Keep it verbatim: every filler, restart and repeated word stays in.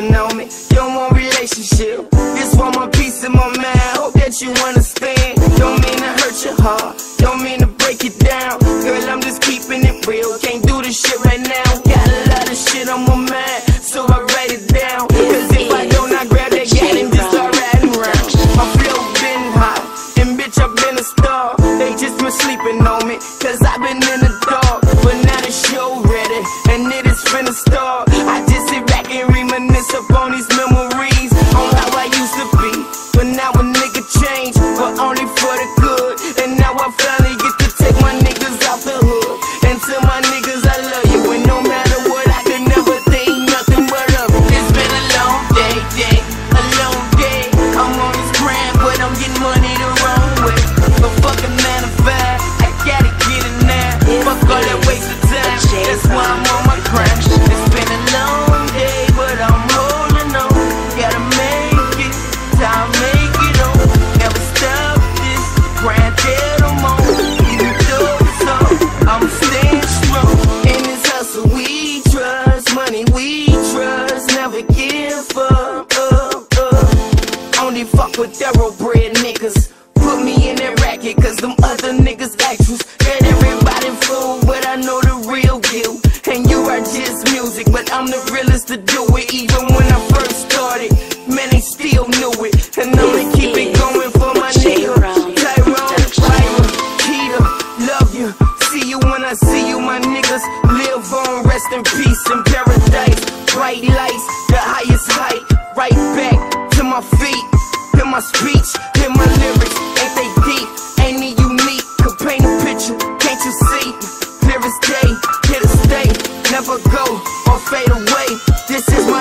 sleeping on me. You don't want relationship. This for my peace of my mind. Hope that you understand. Don't mean to hurt your heart. Don't mean to break it down. Girl, I'm just keeping it real. Can't do this shit right now. Got a lot of shit on my mind, so I write it down. Cause if I don't, I grab that gat and just start riding around. My flow been hot, and bitch, I've been a star. They just been sleeping on me, cause I've been in the dark. But now the show ready, and it is finna start. I just sit back and reminisce upon these memories on how I used to be. But now a nigga changed, but only for the good. And now I finally get to take my niggas off the hood. And tell my niggas I love you, and no matter what, I could never think nothing but of it. It's been a long day, day, a long day. I'm on this grind, but I'm getting money the wrong way. But fuck a nine to five, I gotta get it now. Fuck all that waste of time, that's why I'm on my grind. It's been a long day, but I'm holding on. Gotta make it, time make it on. Never stop this grind till I'm on. Even though it's up, I'm staying strong. In this hustle we trust, money we trust. Never give up, up, up. Only fuck with thoroughbred niggas. Put me in that racket, cause them other niggas actors. And everybody fool, but I know the real deal. And you are just music, but I'm the realest to do it. Even when I first started, man, they still knew it. And I'ma keep it going for my nigga Tyrone, Tyra, Keita, love you. See you when I see you, my niggas. Live on, rest in peace in paradise. Bright lights, the highest height. Right back to my feet. Hear my speech, hear my lyrics. Ain't they deep? Ain't it unique? Could paint a picture, can't you see? Clear as day, here to stay. Never go or fade away. This is